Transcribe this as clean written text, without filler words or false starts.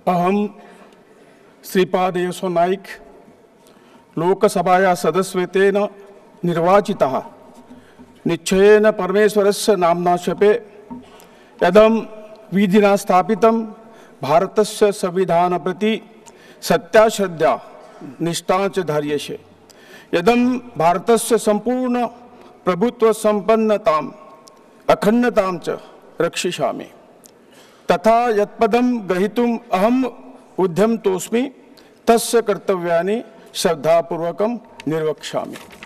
अहम श्रीपाद येसो नाईक लोकसभाया सदस्यत्वेन निर्वाचितः निश्चयेन परमेश्वरस्य नाम्ना शपे यदं विधिना स्थापितं भारतस्य संविधान प्रति सत्याश्रद्धा निष्ठा च धार्यसे। यदं भारतस्य संपूर्ण प्रभुत्व संपन्नताम् अखंडतां च रक्षिष्यामि तथा यत्पदं ग्रहीतुम् अहम् उद्यमतोऽस्मि तस्य कर्तव्यानि श्रद्धापूर्वकं निर्वक्ष्यामि।